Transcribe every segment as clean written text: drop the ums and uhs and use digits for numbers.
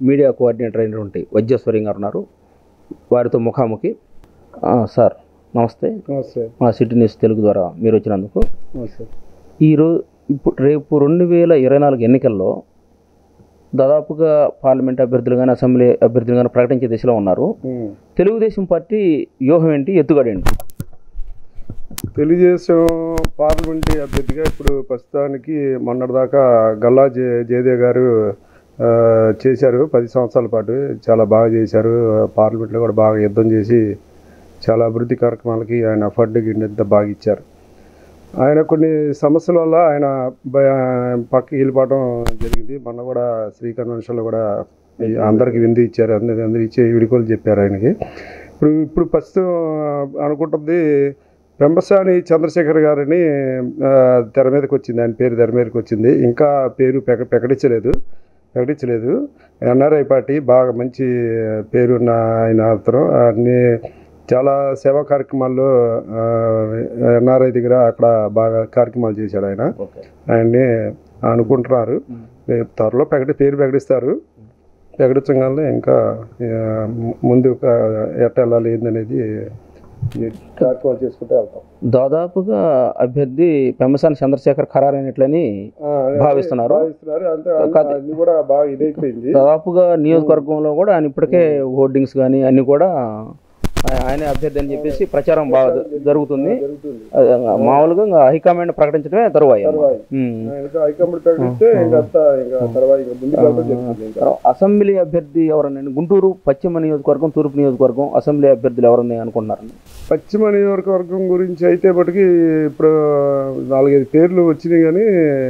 Media coordinator అయినటువంటి వైద్యేశ్వరి గారు ఉన్నారు. వారితో ముఖాముఖి. సార్ నమస్తే. నమస్తే. మా సిటీ న్యూస్ తెలుగు ద్వారా మీరు వచ్చినందుకు. నమస్తే. రేపు 2024 ఎన్నికల్లో దాదాపుగా పార్లమెంట్ అభ్యర్థులు కానీ అసెంబ్లీ అభ్యర్థులు కానీ ప్రకటించే దిశలో ఉన్నారు. తెలుగుదేశం పార్టీ వ్యూహం ఏంటి, ఎత్తుగడ ఏంటి? తెలుగుదేశం పార్లమెంటరీ అభ్యర్థిగా ఇప్పుడు ప్రస్తుతానికి మొన్నటిదాకా గల్లా జయదేవ్ గారు చేశారు. 10 సంవత్సరాల పాటు చాలా బాగా చేశారు. పార్లమెంట్లో కూడా బాగా యుద్ధం చేసి చాలా అభివృద్ధి కార్యక్రమాలకి ఆయన ఫండ్ గిండంతా బాగా ఇచ్చారు. ఆయన కొన్ని సమస్యల వల్ల ఆయన పక్కకి వెళ్ళిపోవడం జరిగింది. మొన్న కూడా శ్రీ కన్వెన్షన్లో కూడా అందరికి విందు ఇచ్చారు. అందరు ఇచ్చే విడుకోలు చెప్పారు ఆయనకి. ఇప్పుడు ప్రస్తుతం అనుకుంటుంది పెంబసాని చంద్రశేఖర్ గారిని తెర మీదకి వచ్చింది. ఆయన పేరు తెర మీదకి వచ్చింది. ఇంకా పేరు ప్రకటించలేదు. ఎన్ఆర్ఐ పార్టీ బాగా మంచి పేరున్న ఆయన అతను. అన్ని చాలా సేవా కార్యక్రమాల్లో ఎన్ఆర్ఐ దగ్గర అక్కడ బాగా కార్యక్రమాలు చేశాడు ఆయన. ఆయన్ని అనుకుంటున్నారు త్వరలో పేరు ప్రకటిస్తారు. ప్రకటించగానే ఇంకా ముందు ఎట్ట వెళ్ళాలి ఏందనేది కార్యక్రమాలు చేసుకుంటే వెళ్తాం. దాదాపుగా అభ్యర్థి పెంబసాని చంద్రశేఖర్ ఖరారైనట్లని భావిస్తున్నారు. కూడా బాగా ఇదైపోయింది. దాదాపుగా నియోజకవర్గంలో కూడా ఆయన ఇప్పటికే హోర్డింగ్స్ కానీ అన్ని కూడా ఆయనే అభ్యర్థి అని చెప్పేసి ప్రచారం బాగా జరుగుతుంది. మామూలుగా హైకమాండ్ ప్రకటించడమే తరువాయి. అసెంబ్లీ అభ్యర్థి ఎవరన్నా గుంటూరు పశ్చిమ నియోజకవర్గం, తూర్పు నియోజకవర్గం అసెంబ్లీ అభ్యర్థులు ఎవరన్నా అనుకుంటున్నారండి? పశ్చిమ నియోజకవర్గం గురించి అయితే బట్టి ఇప్పుడు 4-5 పేర్లు వచ్చినాయి కానీ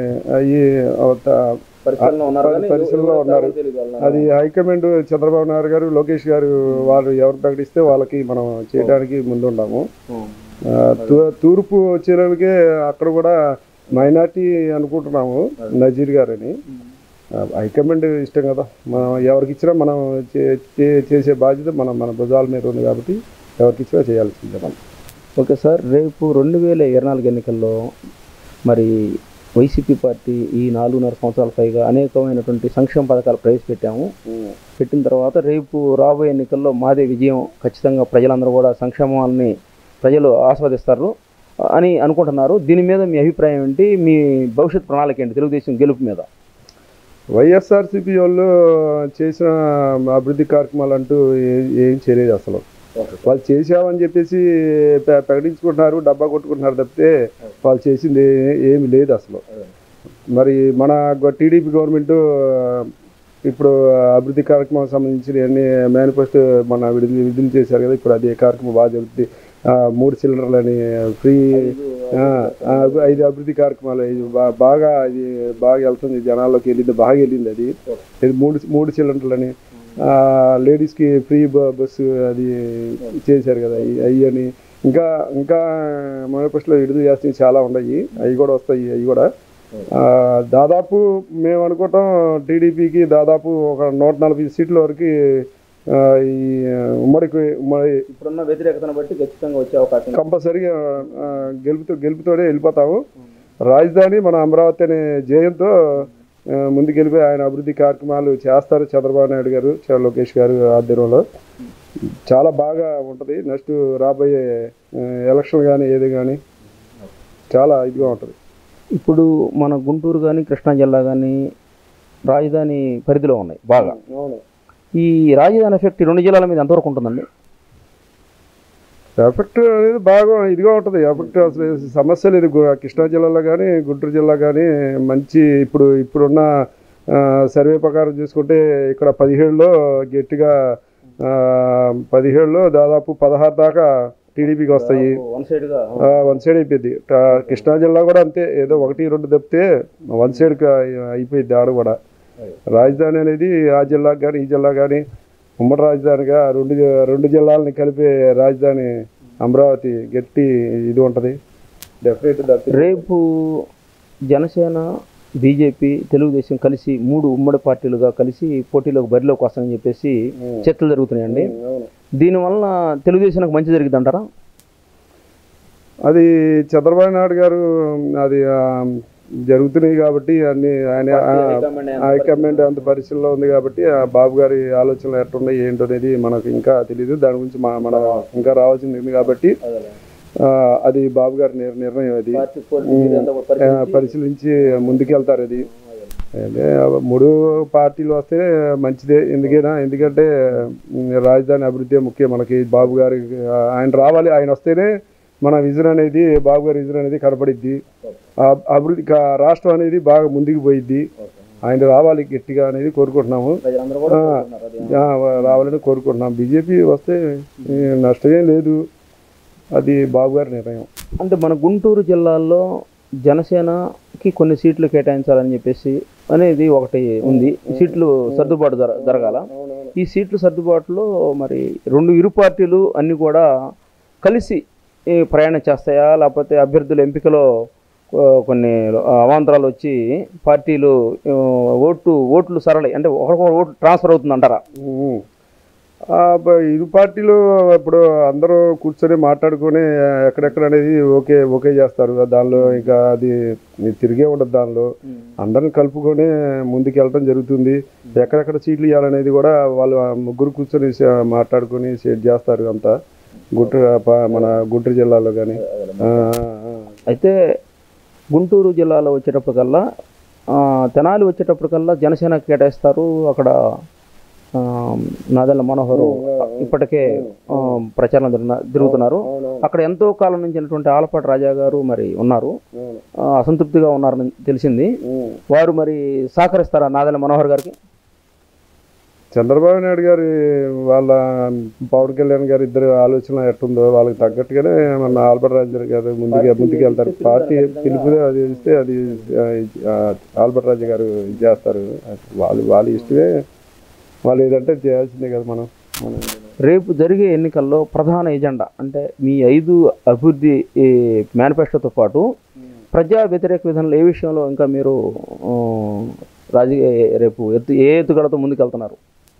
అవి పరిశీలనలో ఉన్నారు. అది హైకమాండ్ చంద్రబాబు నాయుడు గారు, లోకేష్ గారు వాళ్ళు ఎవరు ప్రకటిస్తే వాళ్ళకి మనం చేయడానికి ముందున్నాము. తూర్పు వచ్చేలాగే అక్కడ కూడా మైనార్టీ అనుకుంటున్నాము, నజీర్ గారని. హైకమాండ్ ఇష్టం కదా, మనం ఎవరికి ఇచ్చినా మనం చేసే బాధ్యత మన భుజాల మీద ఉంది కాబట్టి ఎవరికి ఇచ్చినా చేయాల్సిందే మనం. ఓకే సార్, రేపు 2024 ఎన్నికల్లో మరి వైసీపీ పార్టీ ఈ 4.5 సంవత్సరాల పైగా అనేకమైనటువంటి సంక్షేమ పథకాలు ప్రవేశపెట్టాము. పెట్టిన తర్వాత రేపు రాబోయే ఎన్నికల్లో మాదే విజయం, ఖచ్చితంగా ప్రజలందరూ కూడా సంక్షేమాన్ని ప్రజలు ఆస్వాదిస్తారు అని అనుకుంటున్నారు. దీని మీద మీ అభిప్రాయం ఏంటి? మీ భవిష్యత్ ప్రణాళిక ఏంటి తెలుగుదేశం గెలుపు మీద? వైఎస్ఆర్సీపీ వాళ్ళు చేసిన అభివృద్ధి కార్యక్రమాలు అంటూ ఏం చేయలేదు. అసలు వాళ్ళు చేసామని చెప్పేసి ప్రకటించుకుంటున్నారు, డబ్బా కొట్టుకుంటున్నారు తప్పితే వాళ్ళు చేసింది ఏమి లేదు అసలు. మరి మన టీడీపీ గవర్నమెంట్ ఇప్పుడు అభివృద్ధి కార్యక్రమాలకు సంబంధించిన అన్ని మేనిఫెస్టో మన విడుదల చేశారు కదా. ఇప్పుడు అదే కార్యక్రమం బాగా జరుగుతుంది. 3 సిలిండర్లని ఫ్రీ, 5 అభివృద్ధి కార్యక్రమాలు బాగా వెళ్తుంది, జనాల్లోకి వెళ్ళింది, బాగా వెళ్ళింది. అది 3 సిలిండర్లని, లేడీస్కి ఫ్రీ బస్సు అది చేశారు కదా. అవి ఇంకా మేనిఫెస్టోలో విడుదల చేస్తే చాలా ఉన్నాయి. అవి కూడా వస్తాయి. అవి కూడా దాదాపు మేము అనుకుంటాం టీడీపీకి దాదాపు ఒక 140 సీట్ల వరకు ఈ ఉమ్మడికి ఇప్పుడున్న వ్యతిరేకతను బట్టి ఖచ్చితంగా వచ్చే అవకాశం కంపల్సరీగా గెలుపుతోనే వెళ్ళిపోతాము. రాజధాని మన అమరావతి అనే జయంతో ముందుకెళ్ళిపోయి ఆయన అభివృద్ధి కార్యక్రమాలు చేస్తారు. చంద్రబాబు నాయుడు గారు, లోకేష్ గారు ఆధ్వర్యంలో చాలా బాగా ఉంటుంది. నెక్స్ట్ రాబోయే ఎలక్షన్ కానీ ఏది కానీ చాలా ఇదిగా ఉంటుంది. ఇప్పుడు మన గుంటూరు కానీ కృష్ణా జిల్లా కానీ రాజధాని పరిధిలో ఉన్నాయి బాగా. ఈ రాజధాని ఎఫెక్ట్ 2 జిల్లాల మీద ఎంతవరకు ఉంటుందండి? ఎఫెక్ట్ అనేది బాగా ఇదిగా ఉంటుంది. ఎఫెక్ట్ అసలు సమస్య లేదు. కృష్ణా జిల్లాలో కానీ గుంటూరు జిల్లా కానీ మంచి ఇప్పుడున్న సర్వే ప్రకారం చూసుకుంటే ఇక్కడ 17లో గట్టిగా 17లో దాదాపు 16 దాకా టీడీపీకి వస్తాయి. వన్ సైడ్ అయిపోయింది. కృష్ణా జిల్లా కూడా అంతే, ఏదో 1-2 తప్పితే 1 సైడ్కి అయిపోయింది. ఆడ కూడా రాజధాని అనేది ఆ జిల్లాకు కానీ ఈ జిల్లా కానీ ఉమ్మడి రాజధానిగా 2 జిల్లాలని కలిపే రాజధాని అమరావతి గట్టి ఇది ఉంటుంది. రేపు జనసేన, బీజేపీ, తెలుగుదేశం కలిసి 3 ఉమ్మడి పార్టీలుగా కలిసి పోటీలోకి బరిలోకి వస్తాయని చెప్పేసి చర్చలు జరుగుతున్నాయండి. దీనివల్ల తెలుగుదేశానికి మంచి జరిగింది అంటారా? అది చంద్రబాబు నాయుడు గారు అది జరుగుతున్నాయి కాబట్టి అన్ని ఆయన హైకమాండ్ అంత పరిశీలనలో ఉంది కాబట్టి ఆ బాబు గారి ఆలోచనలు ఎట్టున్నాయి ఏంటో అనేది మనకు ఇంకా తెలియదు. దాని గురించి మన ఇంకా రావాల్సింది ఉంది కాబట్టి అది బాబు గారి నిర్ణయం. అది పరిశీలించి ముందుకెళ్తారు. అది మూడు పార్టీలు వస్తే మంచిదే. ఎందుకంటే రాజధాని అభివృద్ధి ముఖ్యం మనకి. బాబు గారి ఆయన రావాలి, ఆయన వస్తేనే మన విజన్ అనేది, బాబు గారి విజన్ అనేది కనపడిద్ది. అభివృద్ధి రాష్ట్రం అనేది బాగా ముందుకు పోయిద్ది. ఆయన రావాలి గట్టిగా అనేది కోరుకుంటున్నాము, రావాలని కోరుకుంటున్నాం. బీజేపీ వస్తే నష్టమేం లేదు, అది బాబు గారి నిర్ణయం. అంటే మన గుంటూరు జిల్లాలో జనసేనకి కొన్ని సీట్లు కేటాయించాలని చెప్పేసి అనేది ఒకటి ఉంది. సీట్లు సర్దుబాటు జరగాల. ఈ సీట్లు సర్దుబాటులో మరి ఇరు పార్టీలు అన్నీ కూడా కలిసి ప్రయాణం చేస్తాయా, లేకపోతే అభ్యర్థుల ఎంపికలో కొన్ని అవాంతరాలు వచ్చి పార్టీలు ఓట్లు సరళి అంటే ఒకరికొకరు ఓట్లు ట్రాన్స్ఫర్ అవుతుందంటారా? ఇరు పార్టీలు ఇప్పుడు అందరూ కూర్చొని మాట్లాడుకొని ఎక్కడెక్కడ అనేది ఓకే చేస్తారు. దానిలో ఇంకా అది తిరిగే ఉండదు. దానిలో అందరిని కలుపుకొని ముందుకు వెళ్ళడం జరుగుతుంది. ఎక్కడెక్కడ సీట్లు ఇవ్వాలనేది కూడా వాళ్ళు ముగ్గురు కూర్చొని మాట్లాడుకొని సెట్ చేస్తారు. అంతా మన గుంటూరు జిల్లాలో కానీ. అయితే గుంటూరు జిల్లాలో వచ్చేటప్పటికల్లా తెనాలి వచ్చేటప్పటికల్లా జనసేన కేటాయిస్తారు. అక్కడ నాదెళ్ల మనోహర్ ఇప్పటికే ప్రచారం తిరుగుతున్నారు. అక్కడ ఎంతో కాలం నుంచి ఆలపాటి రాజా గారు మరి ఉన్నారు, అసంతృప్తిగా ఉన్నారని తెలిసింది. వారు మరి సహకరిస్తారా నాదెళ్ల మనోహర్ గారికి? చంద్రబాబు నాయుడు గారి వాళ్ళ పవన్ కళ్యాణ్ గారు ఇద్దరు ఆలోచన ఎట్టుందో వాళ్ళకి తగ్గట్టుగానే మన ఆల్బర్ట్ రాజు గారు ముందుకు వెళ్తారు. పార్టీ పిలుపుదే అది ఇస్తే అది ఆల్బర్ట్ రాజు గారు చేస్తారు. వాళ్ళ ఇష్టమే, వాళ్ళు ఏదంటే చేయాల్సిందే కదా. మనం రేపు జరిగే ఎన్నికల్లో ప్రధాన ఎజెండా అంటే మీ 5 అభివృద్ధి మేనిఫెస్టోతో పాటు ప్రజా వ్యతిరేక విధానాలు ఏ విషయంలో ఇంకా మీరు రేపు ఏ ఎత్తుగడతో ముందుకెళ్తున్నారు?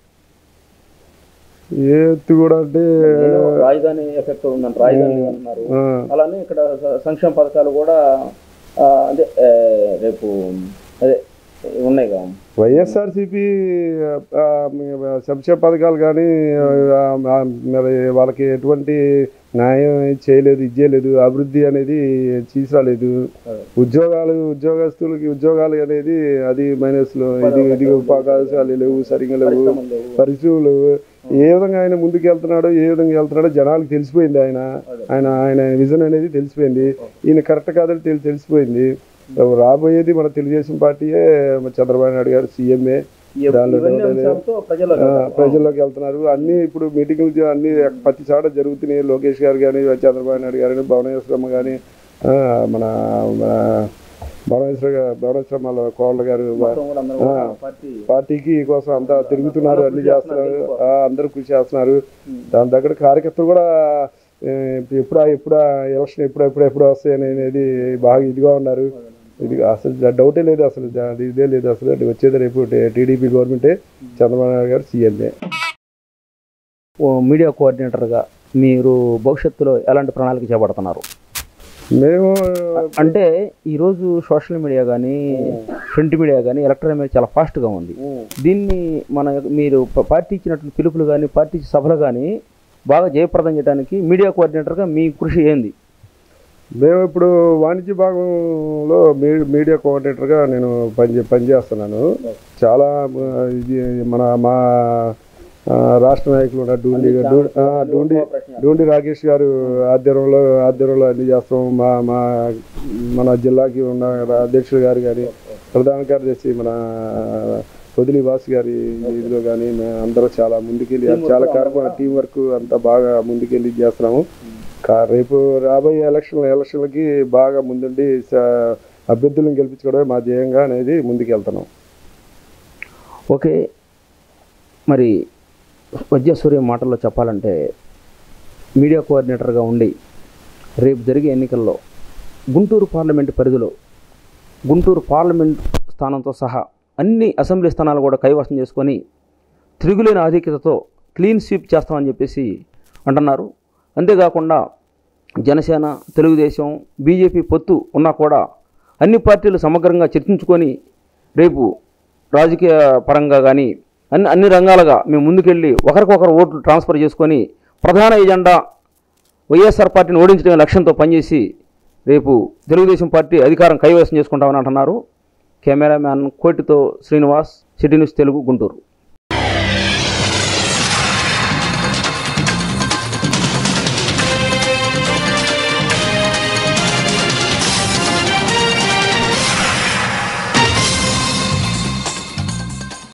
ఏ ఎత్తుగడ అంటే రాజధాని ఎఫెక్ట్ ఉందంట, రాజధాని అంటున్నారు. అలానే ఇక్కడ సంక్షేమ పథకాలు కూడా అదే రేపు అదే ఉన్నాయి కదా. వైఎస్ఆర్సీపీ సంక్షేమ పథకాలు కానీ మరి వాళ్ళకి ఎటువంటి న్యాయం చేయలేదు, ఇచ్చేయలేదు. అభివృద్ధి అనేది తీసుకురాలేదు. ఉద్యోగస్తులకి ఉద్యోగాలు అనేది అది మైనస్లో. ఇది అవకాశాలు లేవు, సరిగ్గా లేవు, పరిస్థితులు. ఏ విధంగా ఆయన ముందుకు వెళ్తున్నాడో, ఏ విధంగా వెళ్తున్నాడో జనాలకు తెలిసిపోయింది. ఆయన విజన్ అనేది తెలిసిపోయింది. ఈయన కరెక్ట్ కాదని తెలిసిపోయింది. రాబోయేది మన తెలుగుదేశం పార్టీయే, చంద్రబాబు నాయుడు గారు సీఎంఏ. దానిలో ప్రజల్లోకి వెళ్తున్నారు. అన్ని ఇప్పుడు మీటింగ్లు అన్ని ప్రతి చోట జరుగుతున్నాయి. లోకేష్ గారు కానీ, చంద్రబాబు నాయుడు గారు, భువనేశ్వరమ్మ కానీ, మన భువనేశ్వరమ్మ కోళ్ళ గారు పార్టీకి కోసం అంతా తిరుగుతున్నారు, అన్ని చేస్తున్నారు, అందరూ కృషి చేస్తున్నారు. దాని దగ్గర కార్యకర్తలు కూడా ఎప్పుడు ఎలక్షన్ ఎప్పుడు వస్తాయి అనేది బాగా ఇదిగా ఉన్నారు. ఇది అసలు డౌటే లేదు, అసలు ఇదే లేదు. అసలు వచ్చేది రేపు టీడీపీ గవర్నమెంటే, చంద్రబాబు నాయుడు గారు సీఎంఏ. మీడియా కోఆర్డినేటర్గా మీరు భవిష్యత్తులో ఎలాంటి ప్రణాళిక చేపడుతున్నారు? మేము అంటే ఈరోజు సోషల్ మీడియా కానీ, ప్రింట్ మీడియా కానీ, ఎలక్ట్రానిక్ మీడియా చాలా ఫాస్ట్గా ఉంది. దీన్ని మీరు పార్టీ ఇచ్చినటువంటి పిలుపులు కానీ, పార్టీ సభలు కానీ బాగా జయప్రదం చేయడానికి మీడియా కోఆర్డినేటర్గా మీ కృషి ఏంది? మేము ఇప్పుడు వాణిజ్య భాగంలో మీడియా కోఆర్డినేటర్గా నేను పనిచేస్తున్నాను. చాలా ఇది మా రాష్ట్ర నాయకులు డూండి రాకేష్ గారు ఆధ్వర్యంలో అన్ని చేస్తాం. మన జిల్లాకి ఉన్న అధ్యక్షులు గారు కానీ, ప్రధాన కార్యదర్శి మన పొదిలి వాసు గారి ఇదిలో కానీ అందరూ చాలా ముందుకెళ్ళి చాలా కార్యక్రమం టీం వర్క్ అంతా బాగా ముందుకెళ్ళి చేస్తున్నాము. రేపు రాబోయే ఎలక్షన్లకి బాగా ముందుండి అభ్యర్థులను గెలిపించుకోవడమే మా ధ్యేయంగా అనేది ముందుకెళ్తున్నాం. ఓకే, మరి వజ్రసూర్య మాటల్లో చెప్పాలంటే మీడియా కోఆర్డినేటర్గా ఉండి రేపు జరిగే ఎన్నికల్లో గుంటూరు పార్లమెంటు పరిధిలో గుంటూరు పార్లమెంట్ స్థానంతో సహా అన్ని అసెంబ్లీ స్థానాలు కూడా కైవసం చేసుకొని తిరుగులేని ఆధిక్యతతో క్లీన్ స్వీప్ చేస్తామని చెప్పేసి అంటున్నారు. అంతేకాకుండా జనసేన, తెలుగుదేశం, బీజేపీ పొత్తు ఉన్నా కూడా అన్ని పార్టీలు సమగ్రంగా చర్చించుకొని రేపు రాజకీయ పరంగా కానీ అన్ని రంగాలుగా మేము ముందుకెళ్ళి ఒకరికొకరు ఓట్లు ట్రాన్స్ఫర్ చేసుకొని ప్రధాన ఎజెండా వైఎస్ఆర్ పార్టీని ఓడించడమే లక్ష్యంతో పనిచేసి రేపు తెలుగుదేశం పార్టీ అధికారం కైవసం చేసుకుంటామని అంటున్నారు. కెమెరామ్యాన్ కోటితో శ్రీనివాస్, సిటీ న్యూస్ తెలుగు, గుంటూరు.